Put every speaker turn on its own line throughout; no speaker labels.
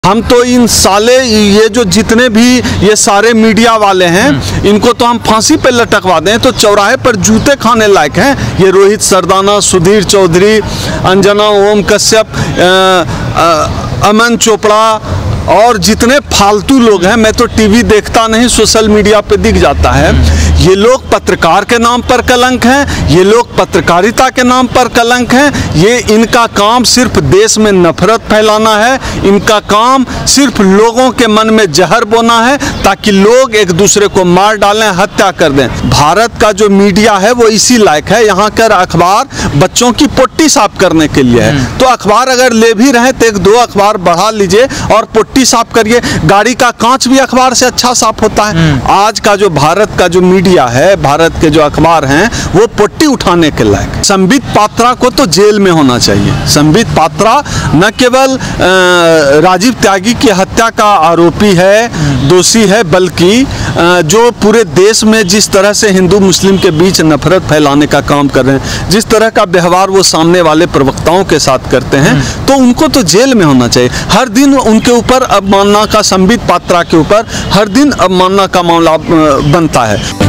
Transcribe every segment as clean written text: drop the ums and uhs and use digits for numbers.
हम तो इन साले ये जो जितने भी ये सारे मीडिया वाले हैं इनको तो हम फांसी पे लटकवा दें तो चौराहे पर जूते खाने लायक हैं। ये रोहित सरदाना, सुधीर चौधरी, अंजना ओम कश्यप, अमन चोपड़ा और जितने फालतू लोग हैं। मैं तो टीवी देखता नहीं, सोशल मीडिया पे दिख जाता है। ये लोग पत्रकार के नाम पर कलंक हैं, ये लोग पत्रकारिता के नाम पर कलंक हैं। ये इनका काम सिर्फ देश में नफरत फैलाना है, इनका काम सिर्फ लोगों के मन में जहर बोना है ताकि लोग एक दूसरे को मार डालें, हत्या कर दें। भारत का जो मीडिया है वो इसी लायक है। यहाँ कर अखबार बच्चों की पोट्टी साफ करने के लिए है, तो अखबार अगर ले भी रहे तो एक दो अखबार बढ़ा लीजिए और पोट्टी साफ करिए। गाड़ी का कांच भी अखबार से अच्छा साफ होता है। आज का जो भारत का जो मीडिया है, भारत के जो अखबार हैं वो पोट्टी उठाने के लायक। संबित पात्रा को तो जेल में होना चाहिए। संबित पात्रा न केवल राजीव त्यागी की हत्या का आरोपी है, दोषी है, बल्कि जो पूरे देश में जिस तरह से हिंदू मुस्लिम के बीच नफरत फैलाने का काम कर रहे हैं, जिस तरह का व्यवहार वो सामने वाले प्रवक्ताओं के साथ करते हैं, तो उनको तो जेल में होना चाहिए। हर दिन उनके ऊपर अवमानना का, संबित पात्रा के ऊपर हर दिन अवमानना का मामला बनता है।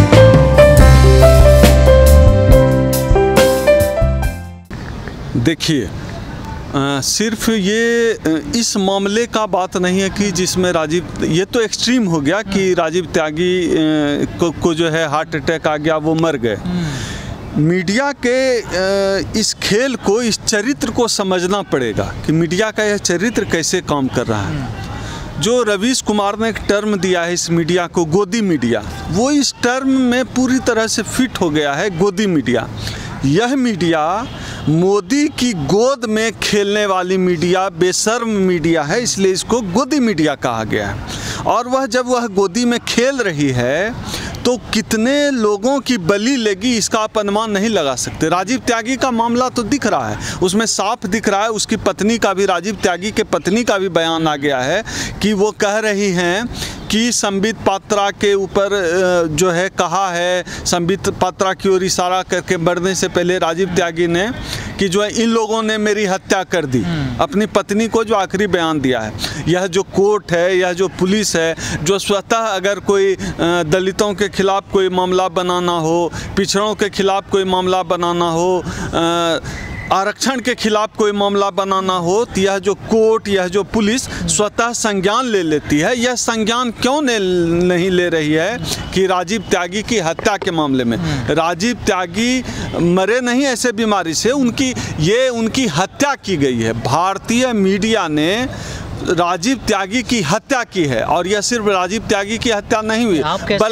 देखिए, सिर्फ ये इस मामले का बात नहीं है कि जिसमें राजीव, ये तो एक्सट्रीम हो गया कि राजीव त्यागी को जो है हार्ट अटैक आ गया, वो मर गए। मीडिया के इस खेल को, इस चरित्र को समझना पड़ेगा कि मीडिया का यह चरित्र कैसे काम कर रहा है। जो रवीश कुमार ने एक टर्म दिया है इस मीडिया को, गोदी मीडिया, वो इस टर्म में पूरी तरह से फिट हो गया है। गोदी मीडिया, यह मीडिया मोदी की गोद में खेलने वाली मीडिया, बेशर्म मीडिया है, इसलिए इसको गोदी मीडिया कहा गया है। और वह जब वह गोदी में खेल रही है तो कितने लोगों की बलि लेगी इसका आप अनुमान नहीं लगा सकते। राजीव त्यागी का मामला तो दिख रहा है, उसमें साफ दिख रहा है। उसकी पत्नी का भी, राजीव त्यागी के पत्नी का भी बयान आ गया है कि वो कह रही हैं कि संबित पात्रा के ऊपर जो है कहा है, संबित पात्रा की ओर इशारा करके मरने से पहले राजीव त्यागी ने, कि जो है इन लोगों ने मेरी हत्या कर दी। अपनी पत्नी को जो आखिरी बयान दिया है। यह जो कोर्ट है, यह जो पुलिस है, जो स्वतः अगर कोई दलितों के खिलाफ कोई मामला बनाना हो, पिछड़ों के खिलाफ कोई मामला बनाना हो, आरक्षण के खिलाफ कोई मामला बनाना हो, तो यह जो कोर्ट, यह जो पुलिस स्वतः संज्ञान ले लेती है। यह संज्ञान क्यों नहीं ले रही है कि राजीव त्यागी की हत्या के मामले में? राजीव त्यागी मरे नहीं ऐसे बीमारी से, उनकी हत्या की गई है। भारतीय मीडिया ने राजीव त्यागी की हत्या की है, और यह सिर्फ राजीव त्यागी की हत्या नहीं हुई,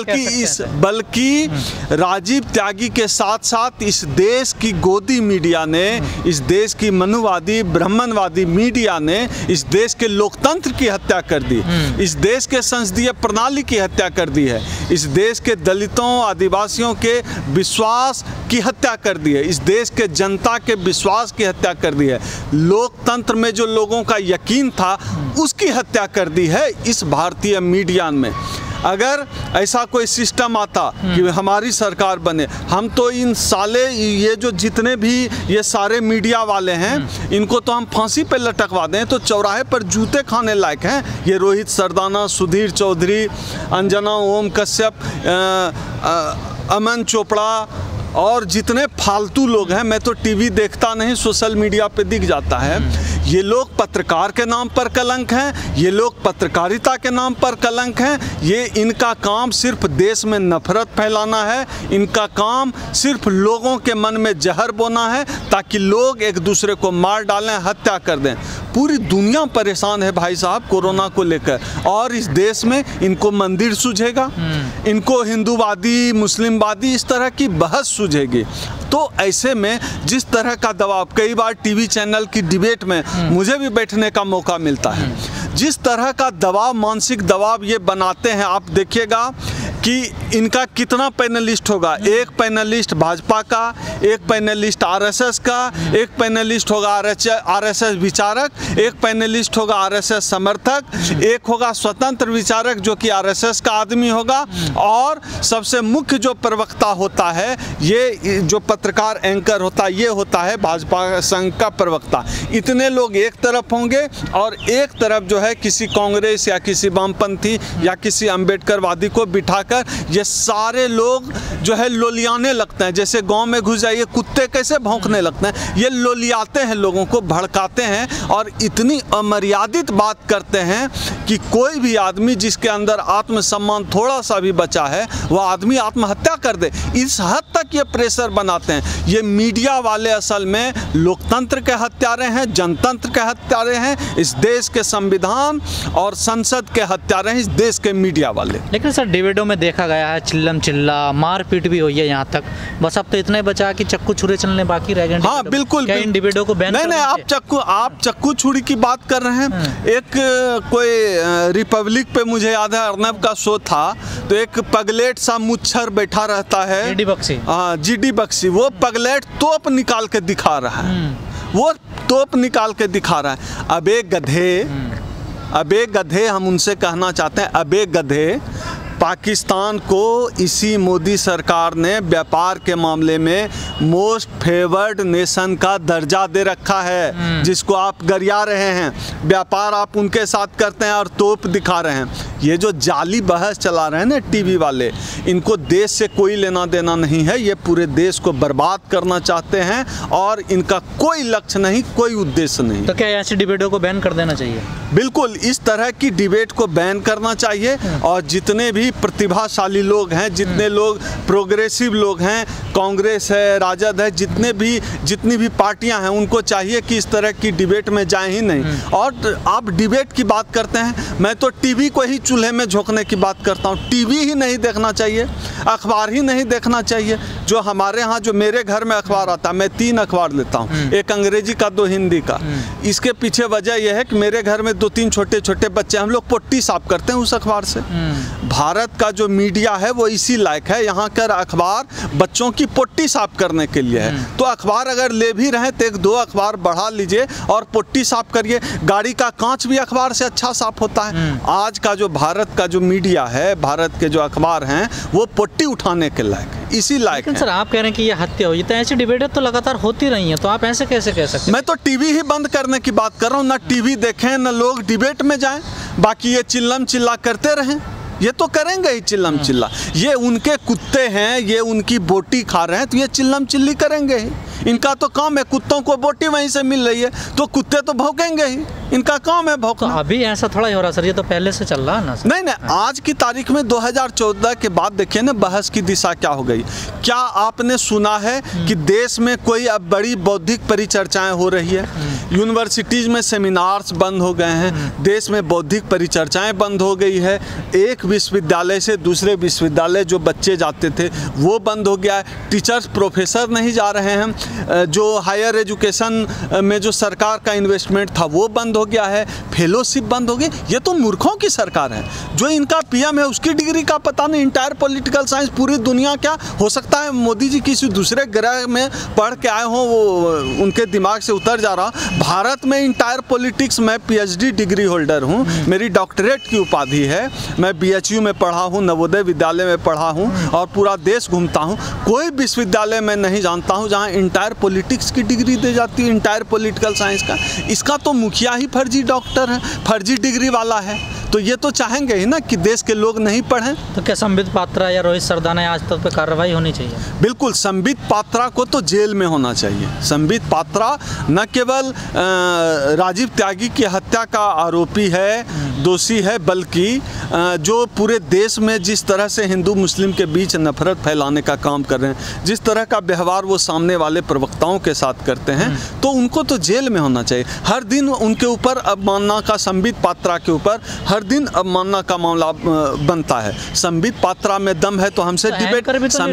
बल्कि राजीव त्यागी के साथ साथ इस देश की गोदी मीडिया ने, इस देश की मनुवादी, ब्राह्मणवादी मीडिया ने इस देश के लोकतंत्र की हत्या कर दी, इस देश के संसदीय प्रणाली की हत्या कर दी है, इस देश के दलितों, आदिवासियों के विश्वास की हत्या कर दी है, इस देश के जनता के विश्वास की हत्या कर दी है। लोकतंत्र में जो लोगों का यकीन था उसकी हत्या कर दी है इस भारतीय मीडिया में। अगर ऐसा कोई सिस्टम आता कि हमारी सरकार बने, हम तो इन साले, ये जो जितने भी ये सारे मीडिया वाले हैं इनको तो हम फांसी पे लटकवा दें तो चौराहे पर जूते खाने लायक हैं। ये रोहित सरदाना, सुधीर चौधरी, अंजना ओम कश्यप, अमन चोपड़ा और जितने फालतू लोग हैं। मैं तो टीवी देखता नहीं, सोशल मीडिया पे दिख जाता है। ये लोग पत्रकार के नाम पर कलंक हैं, ये लोग पत्रकारिता के नाम पर कलंक हैं। ये इनका काम सिर्फ देश में नफरत फैलाना है, इनका काम सिर्फ लोगों के मन में जहर बोना है ताकि लोग एक दूसरे को मार डालें, हत्या कर दें। पूरी दुनिया परेशान है भाई साहब कोरोना को लेकर, और इस देश में इनको मंदिर सूझेगा, इनको हिंदूवादी, मुस्लिमवादी, इस तरह की बहस सूझेगी। तो ऐसे में जिस तरह का दबाव, कई बार टीवी चैनल की डिबेट में मुझे भी बैठने का मौका मिलता है, जिस तरह का दबाव, मानसिक दबाव ये बनाते हैं, आप देखिएगा कि इनका कितना पैनलिस्ट होगा? एक पैनलिस्ट भाजपा का, एक पैनलिस्ट आरएसएस का, एक पैनलिस्ट होगा आरएसएस विचारक, एक पैनलिस्ट होगा आरएसएस समर्थक, एक होगा स्वतंत्र विचारक जो कि आरएसएस का आदमी होगा, और सबसे मुख्य जो प्रवक्ता होता है, ये जो पत्रकार एंकर होता है, ये होता है भाजपा संघ का प्रवक्ता। इतने लोग एक तरफ होंगे और एक तरफ जो है किसी कांग्रेस या किसी वामपंथी या किसी अम्बेडकरवादी को बिठाकर ये सारे लोग जो है लोलियाने लगते हैं। जैसे गांव में घुस जाइए, कुत्ते कैसे भौंकने लगते हैं, ये लोलियाते हैं, लोगों को भड़काते हैं और इतनी अमर्यादित बात करते हैं कि कोई भी आदमी जिसके अंदर आत्मसम्मान थोड़ा सा भी बचा है वह आदमी आत्महत्या कर दे। इस हद तक ये प्रेशर बनाते हैं। ये मीडिया वाले असल में लोकतंत्र के हत्यारे हैं, जनतंत्र के हत्यारे हैं, इस देश के संविधान और संसद के हत्यारे हैं इस देश के मीडिया वाले।
लेकिन सर डिबेटों में देखा गया है चिल्लम चिल्ला मारपीट भी हुई है यहाँ तक, बस अब तो इतना ही बचा कि चक्कू छुरे चलने बाकी रह गए।
हाँ बिल्कुल,
क्या इन डिबेटों को बैन?
नहीं, आप चक्कू छुरी की बात कर रहे हैं। एक कोई रिपब्लिक पे मुझे याद है अर्नब का शो था, तो एक पगलेट सा मुच्छर बैठा रहता है, जीडी बख्शी। हाँ, जीडी बख्शी, वो पगलेट तोप निकाल के दिखा रहा है, वो तोप निकाल के दिखा रहा है। अबे गधे हम उनसे कहना चाहते हैं, अबे गधे, पाकिस्तान को इसी मोदी सरकार ने व्यापार के मामले में मोस्ट फेवर्ड नेशन का दर्जा दे रखा है, जिसको आप गरिया रहे हैं। व्यापार आप उनके साथ करते हैं और तोप दिखा रहे हैं। ये जो जाली बहस चला रहे हैं ना टीवी वाले, इनको देश से कोई लेना देना नहीं है। ये पूरे देश को बर्बाद करना चाहते हैं और इनका कोई लक्ष्य नहीं, कोई उद्देश्य नहीं।
तो क्या ऐसी डिबेटों को बैन कर देना चाहिए?
बिल्कुल, इस तरह की डिबेट को बैन करना चाहिए। और जितने भी प्रतिभाशाली लोग हैं, जितने लोग प्रोग्रेसिव लोग हैं, कांग्रेस है, राजद है, जितनी भी पार्टियां हैं, उनको चाहिए कि इस तरह की डिबेट में जाए ही नहीं। और आप डिबेट की बात करते हैं, मैं तो टीवी को ही चूल्हे में झोंकने की बात करता हूँ। टीवी ही नहीं देखना चाहिए, अखबार ही नहीं देखना चाहिए। जो हमारे यहाँ, जो मेरे घर में अखबार आता है, मैं 3 अखबार लेता हूँ, एक अंग्रेजी का, 2 हिंदी का। इसके पीछे वजह यह है कि मेरे घर में 2-3 छोटे छोटे बच्चे, हम लोग पोट्टी साफ करते हैं उस अखबार से। भारत का जो मीडिया है वो इसी लायक है, यहाँ कर अखबार बच्चों की पोट्टी साफ करने के लिए है। तो अखबार अगर ले भी रहे तो 1-2 अखबार बढ़ा लीजिए और पोट्टी साफ करिए। गाड़ी का कांच भी अखबार से अच्छा साफ होता है। आज का जो भारत का जो मीडिया है, भारत के जो अखबार हैं, वो पोट्टी उठाने के लायक है, इसी लायक है।
सर आप कह रहे हैं कि ये हत्या हुई, तो ऐसी डिबेटें तो लगातार होती रही हैं, तो आप ऐसे कैसे कह सकते हैं?
मैं तो टीवी ही बंद करने की बात कर रहा हूँ। ना टीवी देखें, ना लोग डिबेट में जाएं, बाकी ये चिल्लम चिल्ला करते रहें। ये तो करेंगे ही चिल्लम चिल्ला, ये उनके कुत्ते हैं, ये उनकी बोटी खा रहे हैं, तो ये चिल्लम चिल्ली करेंगे ही। इनका तो काम है, कुत्तों को बोटी वहीं से मिल रही है तो कुत्ते तो भौंकेंगे ही, इनका काम है भौंकना।
तो अभी ऐसा थोड़ा ही हो रहा सर, ये तो पहले से चल रहा है ना सर?
नहीं, आज की तारीख में 2014 के बाद देखिए ना बहस की दिशा क्या हो गई। क्या आपने सुना है कि देश में कोई अब बड़ी बौद्धिक परिचर्चाएं हो रही है? यूनिवर्सिटीज में सेमिनार्स बंद हो गए हैं, देश में बौद्धिक परिचर्चाएं बंद हो गई है। एक विश्वविद्यालय से दूसरे विश्वविद्यालय जो बच्चे जाते थे वो बंद हो गया है। टीचर्स, प्रोफेसर नहीं जा रहे हैं। जो हायर एजुकेशन में जो सरकार का इन्वेस्टमेंट था वो बंद हो गया है। फेलोशिप बंद हो गई। ये तो मूर्खों की सरकार है। जो इनका पीएम है उसकी डिग्री का पता नहीं। इंटायर पॉलिटिकल साइंस पूरी दुनिया, क्या हो सकता है मोदी जी किसी दूसरे ग्रह में पढ़ के आए हों, वो उनके दिमाग से उतर जा रहा। भारत में इंटायर पॉलिटिक्स, मैं पीएचडी डिग्री होल्डर हूँ, मेरी डॉक्टरेट की उपाधि है। मैं बीएचयू में पढ़ा हूँ, नवोदय विद्यालय में पढ़ा हूँ और पूरा देश घूमता हूँ। कोई विश्वविद्यालय में नहीं जानता हूँ जहाँ इंटायर पॉलिटिक्स की डिग्री दी जाती है, इंटायर पॉलिटिकल साइंस का। इसका तो मुखिया ही फर्जी डॉक्टर है, फर्जी डिग्री वाला है। तो ये तो चाहेंगे ही ना कि देश के लोग नहीं पढ़ें।
तो क्या संबित पात्रा या रोहित सरदाना आज तक पे कार्रवाई होनी चाहिए?
बिल्कुल, संबित पात्रा को तो जेल में होना चाहिए। संबित पात्रा न केवल राजीव त्यागी की हत्या का आरोपी है, दोषी है, बल्कि जो पूरे देश में जिस तरह से हिंदू मुस्लिम के बीच नफरत फैलाने का काम कर रहे हैं, जिस तरह का व्यवहार वो सामने वाले प्रवक्ताओं के साथ करते हैं, तो उनको तो जेल में होना चाहिए। हर दिन उनके ऊपर अवमानना का, संबित पात्रा के ऊपर हर दिन अवमानना का मामला बनता है। संबित पात्रा में दम है तो हमसे डिबेट,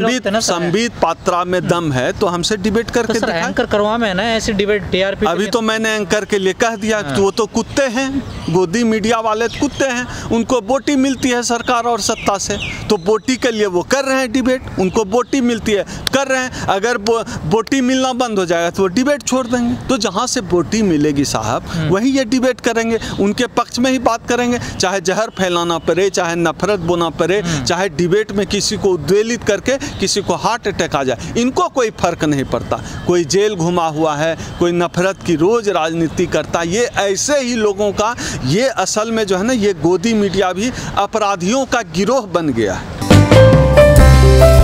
संबित पात्रा में दम है तो हमसे डिबेट करके
दिखाएं। एंकर करवा में ना ऐसी डिबेट टीआरपी।
अभी तो मैंने एंकर के लिए कह दिया, तो वो तो कुत्ते हैं, गोदी मीडिया वाले वाले कुत्ते हैं, उनको बोटी मिलती है सरकार और सत्ता से, तो बोटी के लिए वो कर रहे हैं डिबेट, उनको बोटी मिलती है कर रहे हैं। अगर बोटी मिलना बंद हो जाएगा तो वो डिबेट छोड़ देंगे। तो जहाँ से बोटी मिलेगी साहब वही ये डिबेट करेंगे, उनके पक्ष में ही बात करेंगे, चाहे जहर फैलाना पड़े, चाहे नफरत बोना पड़े, चाहे डिबेट में किसी को उद्वेलित करके किसी को हार्ट अटैक आ जाए, इनको कोई फर्क नहीं पड़ता। कोई जेल घुमा हुआ है, कोई नफरत की रोज राजनीति करता, ये ऐसे ही लोगों का, ये असल में जो है ना, ये गोदी मीडिया भी अपराधियों का गिरोह बन गया है।